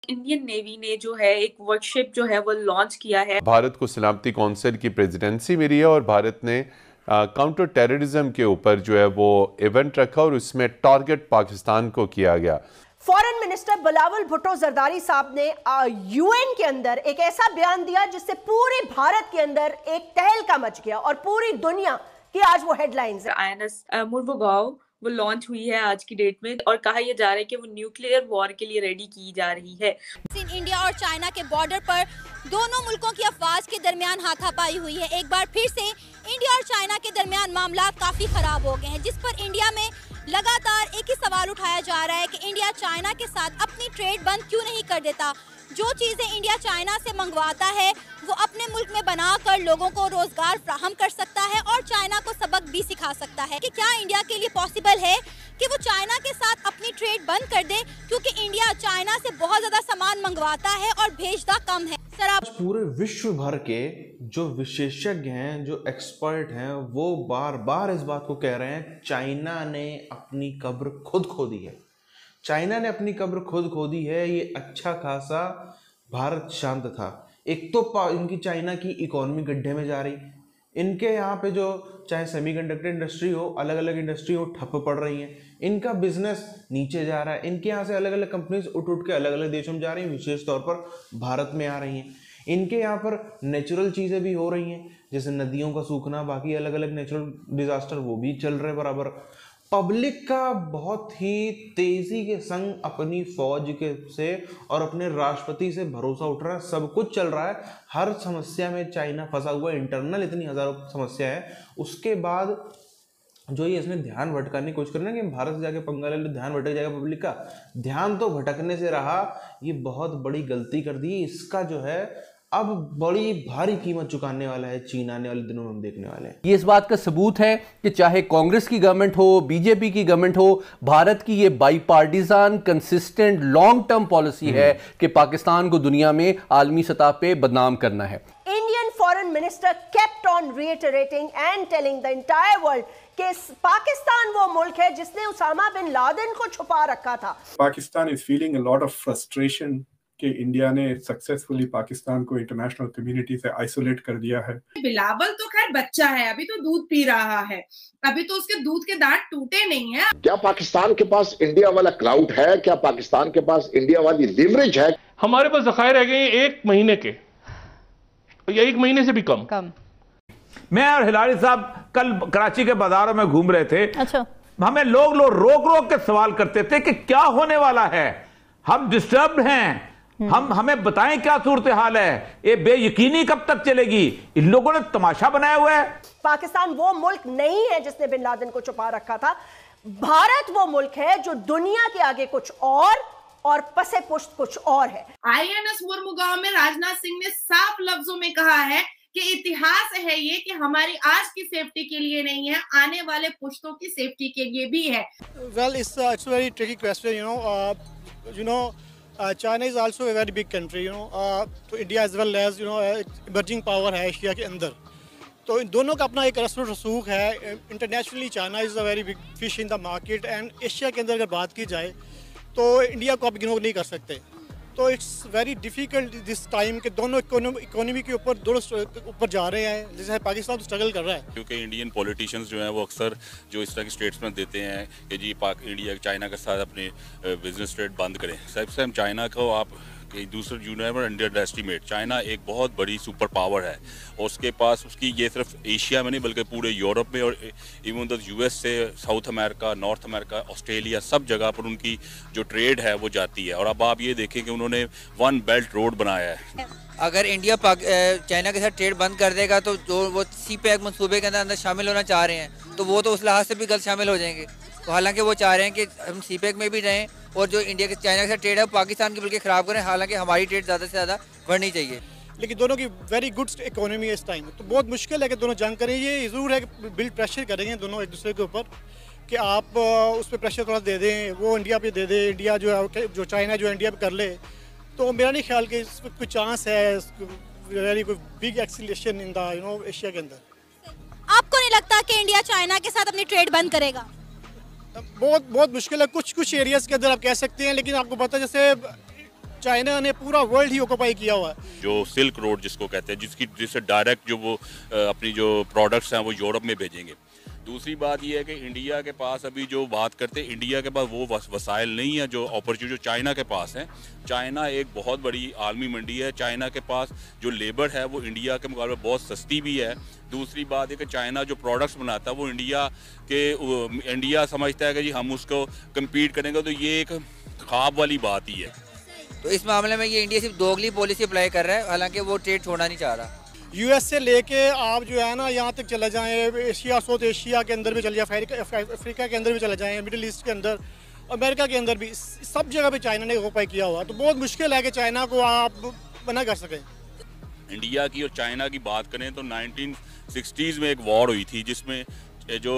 Indian navy ने जो है एक वर्कशिप जो है वो लॉन्च किया है। भारत को सलामती कौंसिल की प्रेसिडेंसी मिली है और भारत ने काउंटर टेररिज्म के ऊपर जो है वो इवेंट रखा और उसमें टारगेट पाकिस्तान को किया गया। फॉरेन मिनिस्टर बिलावल भुट्टो जरदारी साहब ने यूएन के अंदर एक ऐसा बयान दिया जिससे पूरे भारत के अंदर एक तहलका मच गया और पूरी दुनिया की आज वो हेडलाइंस है। आईएनएस मुर्मुगांव वो लॉन्च हुई है आज की डेट में और कहा यह जा रहा है कि वो न्यूक्लियर वॉर के लिए रेडी की जा रही है। इंडिया और चाइना के बॉर्डर पर दोनों मुल्कों की अफवाज के दरमियान हाथापाई हुई है। एक बार फिर से इंडिया और चाइना के दरमियान मामला काफी खराब हो गए हैं, जिस पर इंडिया में लगातार एक ही सवाल उठाया जा रहा है कि इंडिया चाइना के साथ अपनी ट्रेड बंद क्यों नहीं कर देता। जो चीजें इंडिया चाइना से मंगवाता है वो अपने मुल्क में बनाकर लोगों को रोजगार फ्राहम कर सकता है और चाइना को सबक भी सिखा सकता है। कि क्या इंडिया के लिए पॉसिबल है कि वो चाइना के साथ अपनी ट्रेड बंद कर दे, क्योंकि इंडिया चाइना से बहुत ज्यादा सामान मंगवाता है और भेजता कम है। सर आप पूरे विश्व भर के जो विशेषज्ञ हैं, जो एक्सपर्ट हैं, वो बार बार इस बात को कह रहे हैं चाइना ने अपनी कब्र खुद खोदी है। चाइना ने अपनी कब्र खुद खोदी है। ये अच्छा खासा भारत शांत था। एक तो इनकी चाइना की इकोनॉमी गड्ढे में जा रही, इनके यहाँ पे जो चाहे सेमीकंडक्टर इंडस्ट्री हो, अलग अलग इंडस्ट्री हो, ठप पड़ रही हैं। इनका बिजनेस नीचे जा रहा है। इनके यहाँ से अलग अलग कंपनीज उठ के अलग अलग देशों में जा रही हैं, विशेष तौर पर भारत में आ रही हैं। इनके यहाँ पर नेचुरल चीज़ें भी हो रही हैं, जैसे नदियों का सूखना, बाकी अलग अलग नेचुरल डिजास्टर वो भी चल रहे बराबर। पब्लिक का बहुत ही तेजी के संग अपनी फौज के से और अपने राष्ट्रपति से भरोसा उठ रहा है। सब कुछ चल रहा है, हर समस्या में चाइना फंसा हुआ है। इंटरनल इतनी हजारों समस्या है, उसके बाद जो ये इसने ध्यान भटकाने की कोशिश करना कि भारत से जाके पंगा ले लो, ध्यान भटक जाएगा पब्लिक का। ध्यान तो भटकने से रहा, ये बहुत बड़ी गलती कर दी। इसका जो है अब बड़ी भारी कीमत चुकाने वाला है चीन, आने वाले दिनों में हम देखने वाले हैं। ये इस बात का सबूत है कि चाहे कांग्रेस की गवर्नमेंट हो, बीजेपी की गवर्नमेंट हो, भारत की ये bipartisan consistent long term policy है कि पाकिस्तान को दुनिया में आलमी सतह पे बदनाम करना है। Indian foreign minister kept on reiterating and telling the entire world कि पाकिस्तान वो मुल्क है जिसने उसामा बिन लादेन को छुपा रखा था। Pakistan is feeling a lot of frustration कि इंडिया ने सक्सेसफुली पाकिस्तान को इंटरनेशनल कम्युनिटी से आइसोलेट कर दिया है। बिलावल तो खैर बच्चा है, अभी तो दूध पी रहा है, अभी तो उसके दूध के दांत टूटे नहीं है। क्या पाकिस्तान के पास इंडिया वाला क्लाउड है? क्या पाकिस्तान के पास इंडिया वाली लिवरेज है? हमारे पास ज़खायर रह गए 1 महीने के, या 1 महीने से भी कम। मैं और हिलारी साहब कल कराची के बाजारों में घूम रहे थे। अच्छा। हमें लोग रोक के सवाल करते थे कि क्या होने वाला है, हम डिस्टर्ब्ड हैं, हमें बताएं क्या सूरत हाल है, ये बेयकीनी कब तक चलेगी। इन लोगों ने तमाशा बनाया हुआ है। पाकिस्तान वो मुल्क नहीं है जिसने बिन लादेन को छुपा रखा था। भारत वो मुल्क है जो दुनिया के आगे कुछ और पसे पुश्त कुछ और है। आईएनएस मुर्मुगांव में राजनाथ सिंह ने साफ लफ्जों में कहा है कि इतिहास है ये कि हमारी आज की सेफ्टी के लिए नहीं है, आने वाले पुश्तों की सेफ्टी के लिए भी है। Well it's very tricky question, you know China is also a very big country, तो India as well as emerging power है एशिया के अंदर। तो इन दोनों का अपना एक रस्म रसूख है। Internationally China is a very big fish in the market and Asia के अंदर अगर बात की जाए तो इंडिया को आप इग्नोर नहीं कर सकते। तो it's very difficult this time के दोनों इकोनॉमी के ऊपर जा रहे हैं, जैसे पाकिस्तान तो स्ट्रगल कर रहा है। क्योंकि इंडियन पॉलिटिशियंस जो हैं वो अक्सर जो इस तरह की स्टेटमेंट देते हैं कि जी इंडिया चाइना के साथ अपने बिजनेस ट्रेड बंद करें। सब चाइना को आप दूसरे you never underestimate, China एक बहुत बड़ी सुपर पावर है और उसके पास उसकी ये सिर्फ एशिया में नहीं बल्कि पूरे यूरोप में और इवन द यूएस से South America, North America, Australia, सब जगह पर उनकी जो ट्रेड है वो जाती है। और अब आप ये देखें कि उन्होंने 1 बेल्ट रोड बनाया है। अगर इंडिया चाइना के साथ ट्रेड बंद कर देगा तो जो वो CPEC मंसूबे के अंदर शामिल होना चाह रहे हैं तो वो तो उस लिहाज से भी गलत शामिल हो जाएंगे। तो हालांकि वो चाह रहे हैं कि हम CPEC में भी रहें और जो इंडिया के चाइना के साथ ट्रेड है पाकिस्तान की बल्कि ख़राब करें, हालांकि हमारी ट्रेड ज़्यादा से ज़्यादा बढ़नी चाहिए। लेकिन दोनों की वेरी गुड इकोनॉमी है इस टाइम, तो बहुत मुश्किल है कि दोनों जंग करें। ये ज़रूर है कि बिल्ड प्रेशर करेंगे दोनों एक दूसरे के ऊपर कि आप उस पर प्रेशर थोड़ा दे दें, वो इंडिया पे दे दे, इंडिया जो चाइना जो इंडिया पे कर ले। तो मेरा नहीं ख्याल कि इस पर कोई चांस है कोई big acceleration in the Asia के अंदर। आपको नहीं लगता कि इंडिया चाइना के साथ अपनी ट्रेड बंद करेगा? बहुत मुश्किल है। कुछ एरियाज के अंदर आप कह सकते हैं, लेकिन आपको पता है जैसे चाइना ने पूरा वर्ल्ड ही ऑक्यूपाई किया हुआ है। जो सिल्क रोड जिसको कहते हैं, जिससे डायरेक्ट जो वो अपनी जो प्रोडक्ट्स हैं वो यूरोप में भेजेंगे। दूसरी बात ये है कि इंडिया के पास अभी जो बात करते हैं, इंडिया के पास वो वसाइल नहीं है जो अपॉर्चुनिटी जो चाइना के पास है। चाइना एक बहुत बड़ी आलमी मंडी है। चाइना के पास जो लेबर है वो इंडिया के मुकाबले बहुत सस्ती भी है। दूसरी बात है कि चाइना जो प्रोडक्ट्स बनाता है वो इंडिया समझता है कि जी हम उसको कम्पीट करेंगे, तो ये एक ख्वाब वाली बात ही है। तो इस मामले में ये इंडिया सिर्फ दोगली पॉलिसी अप्लाई कर रहा है, हालांकि वो ट्रेड छोड़ना नहीं चाह रहा। यूएस से लेके आप जो है ना यहाँ तक चले जाएं, एशिया साउथ एशिया के अंदर भी चले जाएं, अफ्रीका के अंदर भी चले जाएं, मिडिल ईस्ट के अंदर, अमेरिका के अंदर भी, सब जगह पे चाइना ने ऑक्यूपाई किया हुआ। तो बहुत मुश्किल है कि चाइना को आप मना कर सकें। इंडिया की और चाइना की बात करें तो 1960s में एक वॉर हुई थी जिसमें जो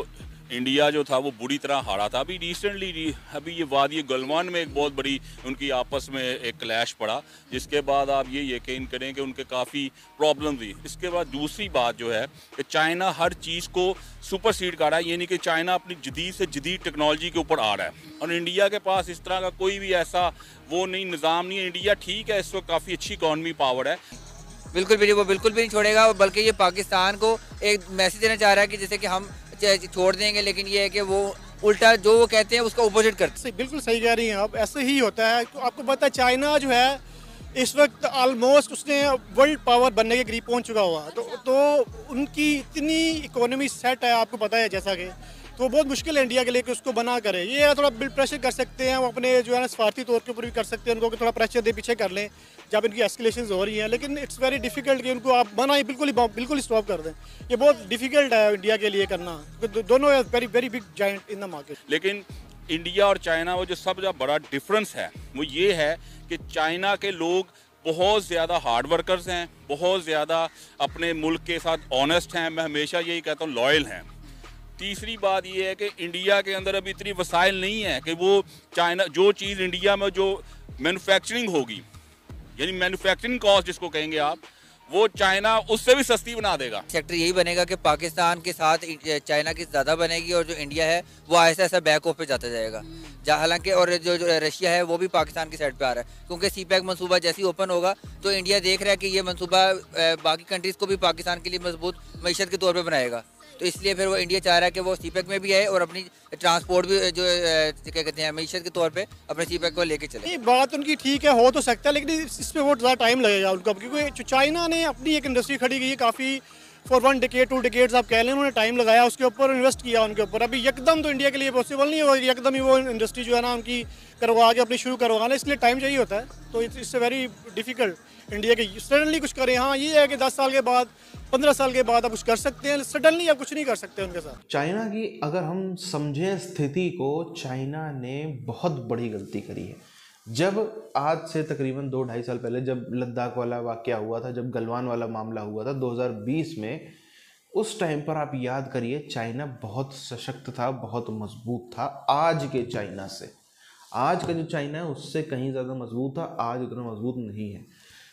इंडिया जो था वो बुरी तरह हारा था। अभी रिसेंटली अभी ये वादी गलवान में एक बहुत बड़ी उनकी आपस में एक क्लैश पड़ा, जिसके बाद आप ये यकीन करें कि उनके काफ़ी प्रॉब्लम हुई। इसके बाद दूसरी बात जो है कि चाइना हर चीज़ को सुपरसीड कर रहा है, यानी कि चाइना अपनी जदीद से जदीद टेक्नोलॉजी के ऊपर आ रहा है और इंडिया के पास इस तरह का कोई भी ऐसा वो नहीं, निज़ाम नहीं है। इंडिया ठीक है, इस वक्त काफ़ी अच्छी इकॉनमी पावर है, बिल्कुल भी वो बिल्कुल भी नहीं छोड़ेगा, बल्कि ये पाकिस्तान को एक मैसेज देना चाह रहा है कि जैसे कि हम छोड़ देंगे, लेकिन ये है कि वो उल्टा जो वो कहते हैं उसका अपोजिट करते हैं। बिल्कुल सही कह रही हैं आप, ऐसे ही होता है। तो आपको पता है चाइना जो है इस वक्त ऑलमोस्ट उसने वर्ल्ड पावर बनने के करीब पहुंच चुका हुआ, तो उनकी इतनी इकोनॉमी सेट है, आपको पता है जैसा कि, तो बहुत मुश्किल है इंडिया के लिए कि उसको बना करे। ये थोड़ा प्रेशर कर सकते हैं, वो अपने जो है ना स्वार्थी तौर के ऊपर भी कर सकते हैं, उनको थोड़ा प्रेशर दे पीछे कर लें जब इनकी एस्केलेशंस हो रही हैं, लेकिन इट्स वेरी डिफिकल्ट कि उनको आप मना ही बिल्कुल स्टॉप कर दें। ये बहुत डिफिकल्ट है इंडिया के लिए करना, दोनों very very big giant in the market. लेकिन इंडिया और चाइना वो जो सबसे बड़ा डिफरेंस है वो ये है कि चाइना के लोग बहुत ज़्यादा हार्ड वर्कर्स हैं, बहुत ज़्यादा अपने मुल्क के साथ ऑनेस्ट हैं, मैं हमेशा यही कहता हूँ लॉयल हैं। तीसरी बात ये है कि इंडिया के अंदर अभी इतनी वसाइल नहीं है कि वो चाइना जो चीज़ इंडिया में जो मैन्युफैक्चरिंग होगी, यानी मैन्युफैक्चरिंग कॉस्ट जिसको कहेंगे आप, वो चाइना उससे भी सस्ती बना देगा। सेक्टर यही बनेगा कि पाकिस्तान के साथ चाइना की ज़्यादा बनेगी और जो इंडिया है वो ऐसा ऐसा बैक ऑफ पे जाता जाएगा। हालांकि और जो रशिया है वो भी पाकिस्तान की साइड पे आ रहा है, क्योंकि सीपैक मंसूबा जैसे ही ओपन होगा तो इंडिया देख रहा है कि ये मंसूबा बाकी कंट्रीज़ को भी पाकिस्तान के लिए मजबूत मईशत के तौर पर बनाएगा। तो इसलिए फिर वो इंडिया चाह रहा है कि वो सीपैक में भी आए और अपनी ट्रांसपोर्ट भी जो क्या कहते हैं मईशत के तौर पे अपने सीपैक को लेके चले। बात उनकी ठीक है, हो तो सकता है, लेकिन इस पे बहुत ज़्यादा टाइम लगेगा उनका, क्योंकि चाइना ने अपनी एक इंडस्ट्री खड़ी की है काफ़ी, फॉर 1 डिकेड 2 डिकेड्स आप कह लें, उन्होंने टाइम लगाया उसके ऊपर, इन्वेस्ट किया उनके ऊपर। अभी एकदम तो इंडिया के लिए पॉसिबल नहीं है, एकदम ही वो इंडस्ट्री जो है ना उनकी करवा के अपनी शुरू करवाना, इसलिए टाइम चाहिए होता है। तो इट्स वेरी डिफिकल्ट इंडिया के सडनली कुछ करें। हाँ ये है कि 10 साल के बाद 15 साल के बाद आप कुछ कर सकते हैं, सडनली आप कुछ नहीं कर सकते उनके साथ। चाइना की अगर हम समझें स्थिति को, चाइना ने बहुत बड़ी गलती करी है। जब आज से तकरीबन 2-2.5 साल पहले जब लद्दाख वाला वाकया हुआ था, जब गलवान वाला मामला हुआ था 2020 में, उस टाइम पर आप याद करिए चाइना बहुत सशक्त था, बहुत मजबूत था आज के चाइना से। आज का जो चाइना है उससे कहीं ज़्यादा मजबूत था, आज उतना मजबूत नहीं है।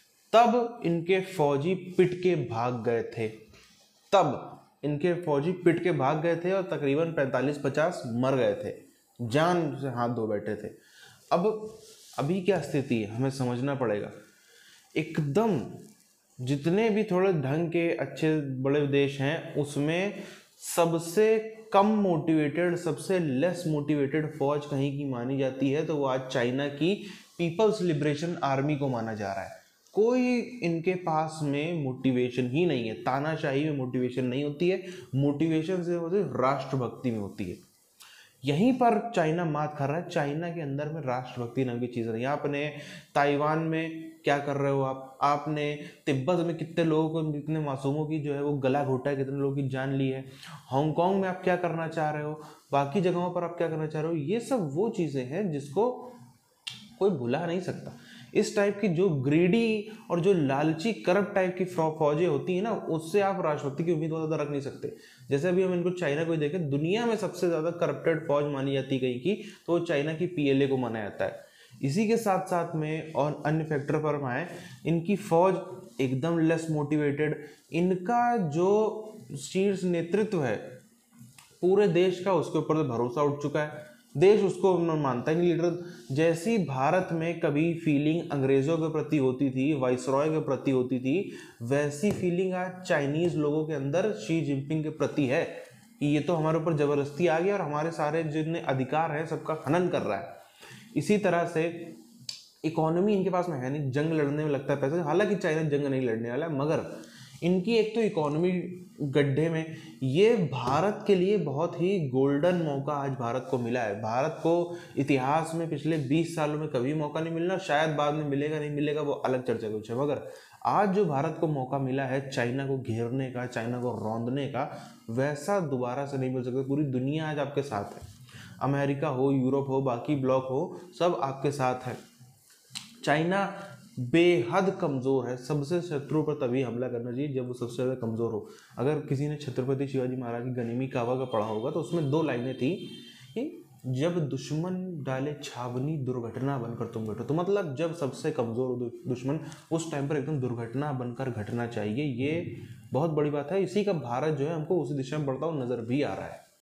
तब इनके फौजी पिट के भाग गए थे, और तकरीबन 45-50 मर गए थे, जान से हाथ धो बैठे थे। अब अभी क्या स्थिति है हमें समझना पड़ेगा। एकदम जितने भी थोड़े ढंग के अच्छे बड़े देश हैं उसमें सबसे कम मोटिवेटेड, सबसे लेस मोटिवेटेड फौज कहीं की मानी जाती है तो वो आज चाइना की पीपल्स लिबरेशन आर्मी को माना जा रहा है। कोई इनके पास में मोटिवेशन ही नहीं है, तानाशाही में मोटिवेशन नहीं होती है, मोटिवेशन से होती है राष्ट्रभक्ति में होती है। यहीं पर चाइना मात खा रहा है। चाइना के अंदर में राष्ट्रभक्ति नाम की चीज़ नहीं है। आपने ताइवान में क्या कर रहे हो आपने तिब्बत में कितने लोगों को, कितने मासूमों की जो है वो गला घोटा है, कितने लोगों की जान ली है। हांगकांग में आप क्या करना चाह रहे हो, बाकी जगहों पर आप क्या करना चाह रहे हो, ये सब वो चीज़ें हैं जिसको कोई भुला नहीं सकता। इस टाइप की जो ग्रीडी और जो लालची करप्ट टाइप की फौजें होती हैं ना, उससे आप राष्ट्रभक्ति की उम्मीद बहुत ज़्यादा रख नहीं सकते। जैसे अभी हम इनको चाइना को देखें, दुनिया में सबसे ज़्यादा करप्टेड फौज मानी जाती कहीं की तो वो चाइना की PLA को माना जाता है। इसी के साथ साथ में और अन्य फैक्टर पर हम आए, इनकी फौज एकदम लेस मोटिवेटेड, इनका जो शीर्ष नेतृत्व है पूरे देश का उसके ऊपर तो भरोसा उठ चुका है। देश उसको मानता ही नहीं लीडर। जैसी भारत में कभी फीलिंग अंग्रेजों के प्रति होती थी, वाइसरॉय के प्रति होती थी, वैसी फीलिंग आज चाइनीज लोगों के अंदर शी जिनपिंग के प्रति है कि ये तो हमारे ऊपर जबरदस्ती आ गया और हमारे सारे जितने अधिकार हैं सबका हनन कर रहा है। इसी तरह से इकोनॉमी इनके पास में है नहीं, जंग लड़ने में लगता है पैसा, हालांकि चाइना जंग नहीं लड़ने वाला है, मगर इनकी एक तो इकोनॉमी गड्ढे में, ये भारत के लिए बहुत ही गोल्डन मौका आज भारत को मिला है। भारत को इतिहास में पिछले 20 सालों में कभी मौका नहीं मिलना, शायद बाद में मिलेगा नहीं मिलेगा वो अलग चर्चा का विषय, मगर आज जो भारत को मौका मिला है चाइना को घेरने का, चाइना को रौंदने का, वैसा दोबारा से नहीं मिल सकता। पूरी दुनिया आज आपके साथ है, अमेरिका हो, यूरोप हो, बाकी ब्लॉक हो, सब आपके साथ है। चाइना बेहद कमज़ोर है, सबसे शत्रु पर तभी हमला करना चाहिए जब वो सबसे ज़्यादा कमज़ोर हो। अगर किसी ने छत्रपति शिवाजी महाराज की गनीमी कावा का पढ़ा होगा तो उसमें 2 लाइनें थी कि जब दुश्मन डाले छावनी दुर्घटना बनकर तुम बैठो। तो मतलब जब सबसे कमज़ोर हो दुश्मन, उस टाइम पर एकदम दुर्घटना बनकर घटना चाहिए। ये बहुत बड़ी बात है, इसी का भारत जो है हमको उसी दिशा में बढ़ता हुआ नज़र भी आ रहा है।